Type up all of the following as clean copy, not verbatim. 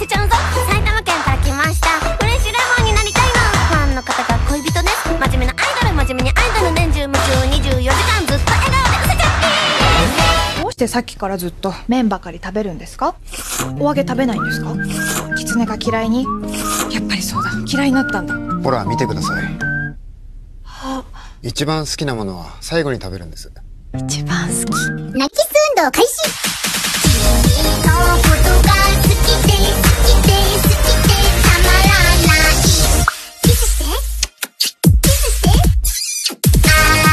ちゃうぞ。埼玉県から来ました。フレッシュレモンになりたいの。ファンの方が恋人です。真面目なアイドル、真面目にアイドル、年中無休24時間ずっと笑顔でうせちゃって。 どうしてさっきからずっと麺ばかり食べるんですか？お揚げ食べないんですか？キツネが嫌いに？やっぱりそうだ、嫌いになったんだ。 ほら見てください。一番好きなものは最後に食べるんです。 一番好き。 泣きス運動開始。君のことが好きで好きで好きでたまらない。キスしてキスして I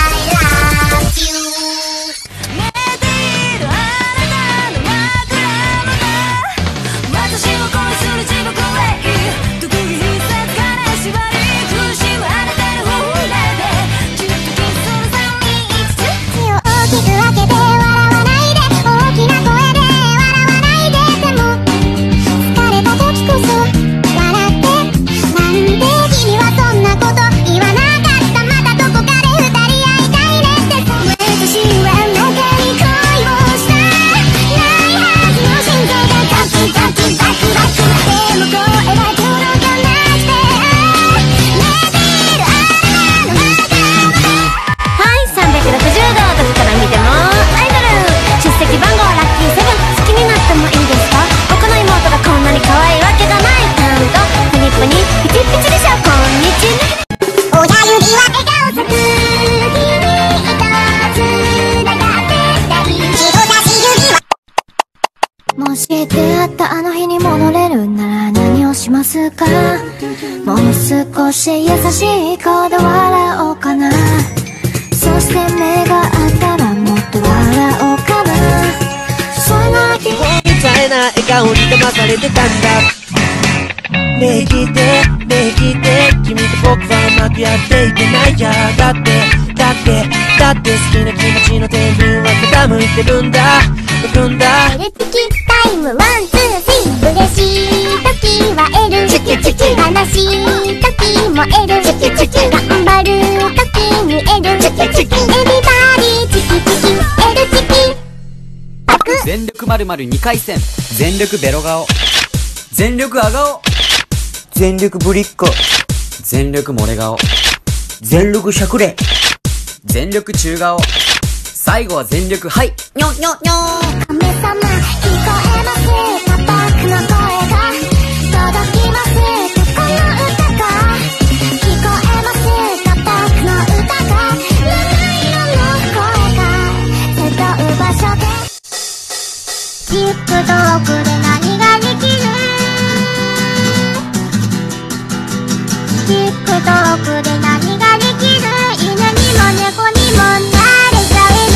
love you。 寝ているあなたの枕元、私を恋する地獄へ得意必殺金縛り、苦しむあなたの頬でじっとキスする3、2、1。口を大きく開けて笑わないで、大きな声で笑わないで。でも疲れた時こそ笑って。なんで君はそんなこと言わなかった。またどこかで二人会いたいねってさ。私は中に恋をしたないはずの心臓がカキカキバクバク。でも声が届かなくて、寝ているあなたの枕元。はい、360度どこから見てもアイドル。出席番号ラッキー7。好きになってもいいですか？僕の妹がこんなに可愛いわけがない。ちゃんとプニプニピチピチでしょ。こんにちは。親指は笑顔咲く。君一つだがってたり。人差し指はもし出会ったあの日に戻れるなら何をしますか？もう少し優しい顔で笑おうかな。そして目があったらもっと笑おうかな。そんな日みたいな笑顔に騙されてたんだ。ねえ聞いてねえ聞いて、君と僕はうまくやっていけないじゃん。だって好きな気持ちの天秤は傾いてるんだ。浮くんだ。 エレキタイム1、2、3。嬉しい時は L、チキチキ。悲しい時も L、チキチキ。頑張る時に L、チキチキ。エビバディチキチキ L チキ。パク。 全力〇〇2回戦、全力ベロ顔、全力ア顔、 全力ぶりっ子、 全力漏れ顔、 全力しゃくれ、 全力中顔、最後は全力はいにょにょにょ。 神様聞こえます。パパクの声が届きます。この歌が聞こえます。パパクの歌が七色の声が集う場所で。TikTok で何ができる？ TikTok で何ができる？犬にも猫にもなれちゃうの。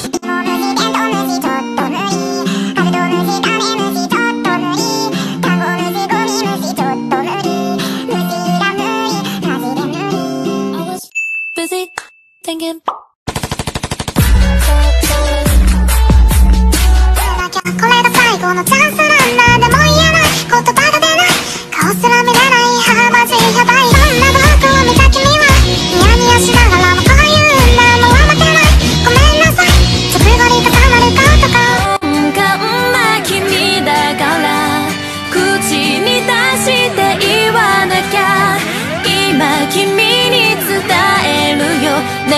これが最後のチャンスなんだ。でも言えない言葉が出ない、顔すら見れない、はまずいやばい。そんな僕を見た君はニヤニヤしながらもこう言うんだ。もう負けない、ごめんなさい。ちょっとゴリとかなるかとか。ガンマ君だから口に出して言わなきゃ。今君に伝えるよね。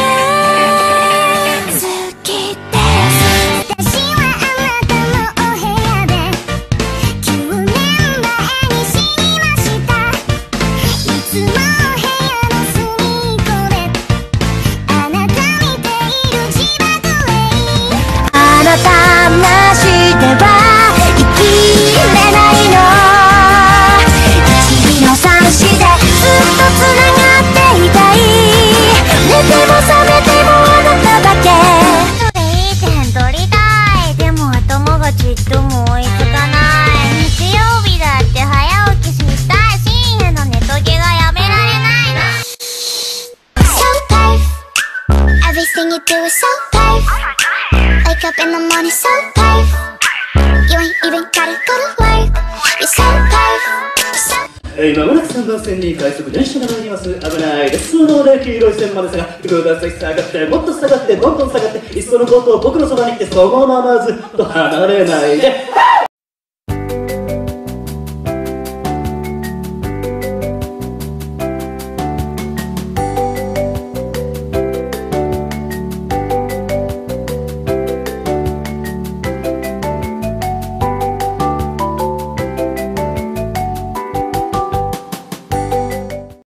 好きです。私はあなたのお部屋で9年前に知りました。いつも部屋の隅っこであなた見ている自爆霊。あなたなしでは生きれないの。1、2の3、4でずっとつながっていたい。寝ても覚めてもあなただけ。後でいい点取りたい。でも頭がちっとも追いつかない。日曜日だって早起きしたい。深夜のネトゲがやめられないの。So tired, everything you do is so tired. Wake up in the morning so tired. You ain't even gotta go to work. You're so tired. 今まもなく3番線に快速電車が参ります。危ないです。ので黄色い線まで下がってください。下がってもっと下がってどんどん下がって、いっそのことを僕のそばに来てそのままずっと離れないで。